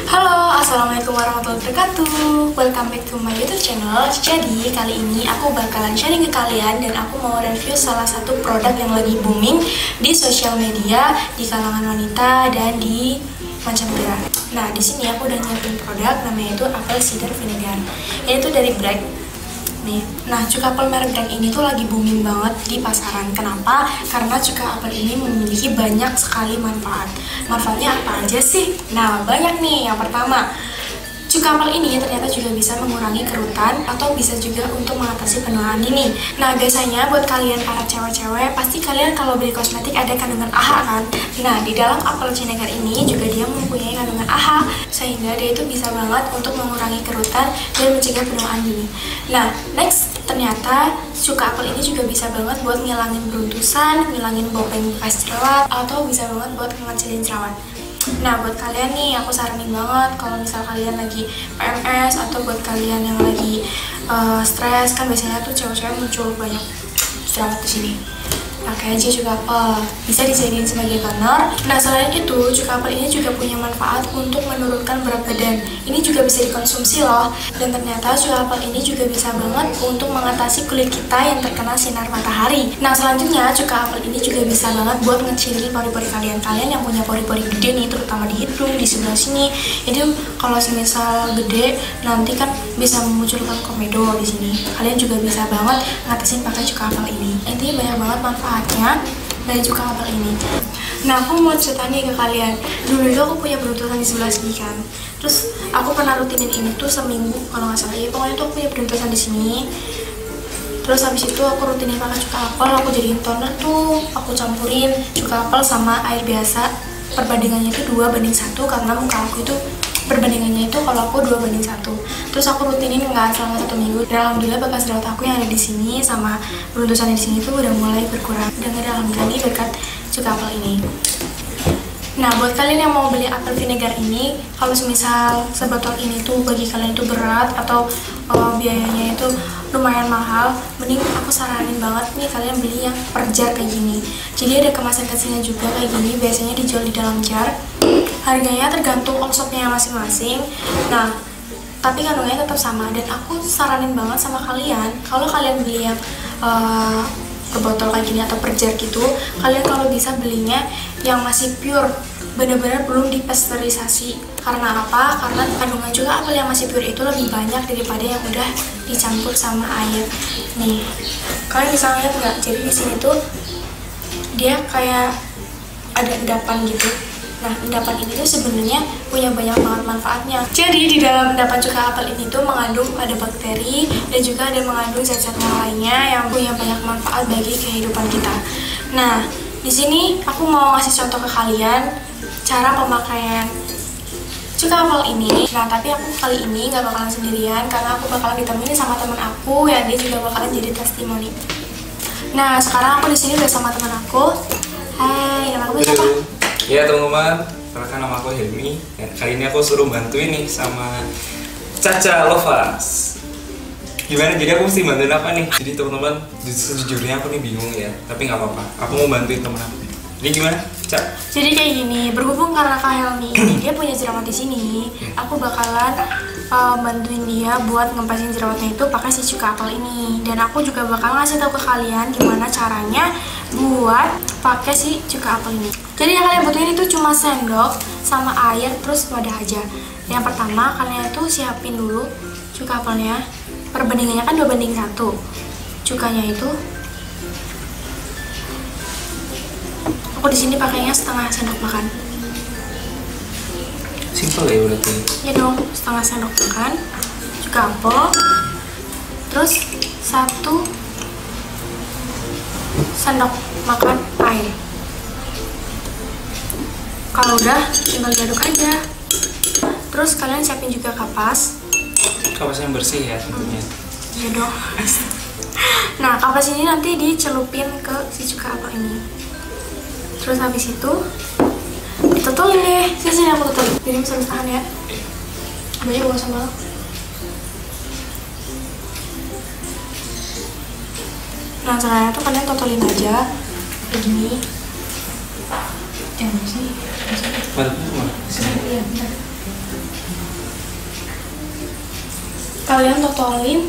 Halo, assalamualaikum warahmatullahi wabarakatuh. Welcome back to my YouTube channel. Jadi kali ini aku bakalan sharing ke kalian dan aku mau review salah satu produk yang lagi booming di sosial media, di kalangan wanita dan di mancanegara. Nah, di sini aku udah nyiapin produk namanya itu apple cider vinegar. Ini tuh dari Bragg. Nih. Nah, cuka apel merek Bragg ini tuh lagi booming banget di pasaran. Kenapa? Karena cuka apel ini memiliki banyak sekali manfaat. Manfaatnya apa aja sih? Nah, banyak nih. Yang pertama, cuka apel ini ternyata juga bisa mengurangi kerutan atau bisa juga untuk mengatasi penuaan dini. Nah, biasanya buat kalian para cewek-cewek, pasti kalian kalau beli kosmetik ada kandungan AHA kan? Nah, di dalam apel vinegar ini juga dia mempunyai kandungan AHA, sehingga dia itu bisa banget untuk mengurangi kerutan dan mencegah penuaan dini. Nah, next, ternyata cuka apel ini juga bisa banget buat ngilangin beruntusan, ngilangin bopeng bekas jerawat, atau bisa banget buat ngecilin jerawat. Nah, buat kalian nih, aku saranin banget kalau misal kalian lagi PMS atau buat kalian yang lagi stres, kan biasanya tuh cewek-cewek muncul banyak jerawat di sini. Pakai aja cuka apel, bisa dijadiin sebagai toner. Nah, selain itu, cuka apel ini juga punya manfaat untuk menurunkan berat badan. Ini juga bisa dikonsumsi loh. Dan ternyata cuka apel ini juga bisa banget untuk mengatasi kulit kita yang terkena sinar matahari. Nah, selanjutnya cuka apel ini juga bisa banget buat ngecilin pori-pori kalian. Kalian yang punya pori-pori gede nih, terutama di hidung, di sebelah sini. Itu kalau semisal gede, nanti kan bisa memunculkan komedo di sini. Kalian juga bisa banget ngatasin pakai cuka apel ini. Intinya banyak banget manfaat dari cuka apel ini. Nah, aku mau cerita nih ke kalian. Dulu itu aku punya beruntusan di sebelah sini kan. Terus aku pernah rutinin ini tuh seminggu kalau nggak salah. Ya pokoknya tuh aku punya beruntusan di sini. Terus habis itu aku rutinin pakai cuka apel. Aku jadiin toner tuh. Aku campurin cuka apel sama air biasa. Perbandingannya itu 2:1 karena muka aku itu perbandingannya itu kalau aku 2:1. Terus aku rutinin nggak selama 1 minggu. Dan alhamdulillah bekas jerawat aku yang ada di sini sama beruntusan di sini tuh udah mulai berkurang. Dan alhamdulillah ini berkat cuka apel ini. Nah, buat kalian yang mau beli apel vinegar ini, kalau semisal sebotol ini tuh bagi kalian itu berat atau biayanya itu lumayan mahal, mending aku saranin banget nih kalian beli yang per jar kayak gini. Jadi ada kemasan kecilnya juga kayak gini, biasanya dijual di dalam jar. Harganya tergantung omsetnya masing-masing. Nah, tapi kandungannya tetap sama. Dan aku saranin banget sama kalian, kalau kalian beli yang per botol kayak gini atau per jar gitu, kalian kalau bisa belinya yang masih pure, benar-benar belum dipasteurisasi. Karena apa? Karena kandungan juga apel yang masih pure itu lebih banyak daripada yang udah dicampur sama air. Nih, kalian bisa lihat nggak? Jadi di sini tuh dia kayak ada endapan gitu. Nah, endapan ini tuh sebenarnya punya banyak banget manfaatnya. Jadi di dalam endapan cuka apel ini tuh mengandung ada bakteri dan juga ada mengandung zat-zat yang lainnya yang punya banyak manfaat bagi kehidupan kita. Nah, di sini aku mau ngasih contoh ke kalian cara pemakaian cuka apel ini. Nah, tapi aku kali ini nggak bakalan sendirian karena aku bakalan ditemani sama teman aku yang dia juga bakalan jadi testimoni. Nah, sekarang aku di sini udah sama teman aku. Hai, nama aku siapa? Ya teman-teman, perkenalkan nama aku Helmi. Kali ini aku suruh bantuin nih sama Caca Lovas. Gimana? Jadi aku mesti bantuin apa nih? Jadi teman-teman, sejujurnya aku nih bingung ya. Tapi nggak apa-apa, aku mau bantuin temen aku. Ini gimana, Cak? Jadi kayak gini, berhubung karena Kak Helmi ini dia punya jerawat di sini, aku bakalan bantuin dia buat ngempasin jerawatnya itu pakai si cuka apel ini. Dan aku juga bakal ngasih tahu ke kalian gimana caranya buat pakai si cuka apel ini. Jadi yang kalian butuhin itu cuma sendok sama air terus wadah aja. Yang pertama kalian itu siapin dulu cuka apelnya. Perbandingannya kan 2:1. Cukanya itu aku di sini pakainya setengah sendok makan. Simple ya berarti. Ya dong, setengah sendok makan cuka apel. Terus 1 sendok makan air. Kalau udah, tinggal diaduk aja. Terus kalian siapin juga kapas. Kapas yang bersih ya tentunya. Iya dong. Nah, kapas ini nanti dicelupin ke si cuka apel ini. Terus habis itu ditutulin deh. Sini aku tutulin. Jadi bisa tahan ya. Banyak gak usah banget. Nah, sekarang tuh kalian tutulin aja kayak gini. Jangan sih. Mana? Iya, bentar. Kalian totolin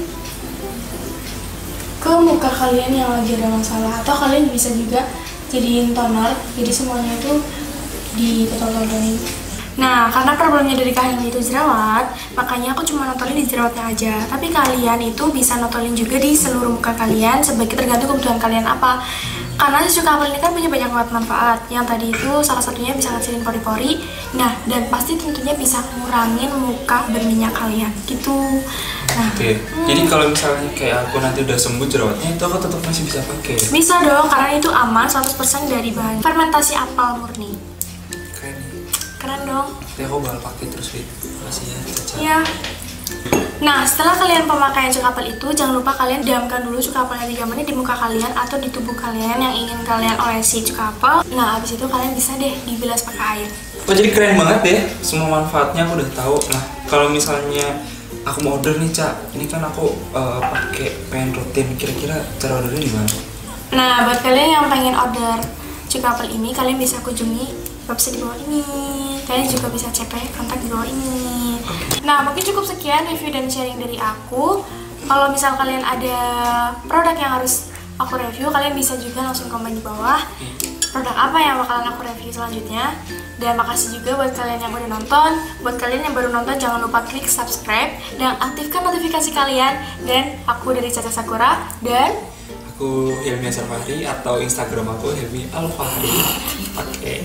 ke muka kalian yang lagi ada masalah, atau kalian bisa juga jadiin toner, jadi semuanya itu ditotol-totolin. Nah, karena problemnya dari Kak Helmi itu jerawat, makanya aku cuma notolin di jerawatnya aja. Tapi kalian itu bisa notolin juga di seluruh muka kalian, sebagai tergantung kebutuhan kalian apa. Karena si cuka apel ini kan punya banyak banget manfaat. Yang tadi itu salah satunya bisa ngecilin pori-pori. Nah, dan pasti tentunya bisa ngurangin muka berminyak kalian gitu. Nah, Oke. Jadi kalau misalnya kayak aku nanti udah sembuh jerawatnya, itu aku tetap masih bisa pakai. bisa dong, karena itu aman 100% dari bahan fermentasi apel murni. Keren nih. Keren dong. Nanti aku bakal pakai terus, Fit. Makasih ya, Caca. Iya. Nah, setelah kalian pemakaian cuka apel itu, jangan lupa kalian diamkan dulu cuka apelnya 3 menit di muka kalian atau di tubuh kalian yang ingin kalian olesi cuka apel. Nah, habis itu kalian bisa deh dibilas pakai air. Oh, jadi keren banget ya. Semua manfaatnya aku udah tahu. Nah, kalau misalnya aku mau order nih, Cak. Ini kan aku pakai pengen rutin. Kira-kira cara ordernya gimana? Nah, buat kalian yang pengen order cuka apel ini, kalian bisa kunjungi website di bawah ini. Kalian juga bisa cek kontak di bawah ini. Nah, mungkin cukup sekian review dan sharing dari aku. Kalau misal kalian ada produk yang harus aku review, kalian bisa juga langsung komen di bawah produk apa yang bakalan aku review selanjutnya. Dan makasih juga buat kalian yang udah nonton. Buat kalian yang baru nonton, jangan lupa klik subscribe dan aktifkan notifikasi kalian. Dan aku dari Caca Sakura, dan Aku Helmi Sarfahri, atau Instagram aku Helmi Alfahri, pakai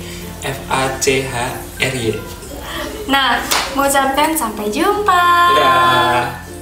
FACHRY. nah, mengucapkan sampai jumpa. Dadah.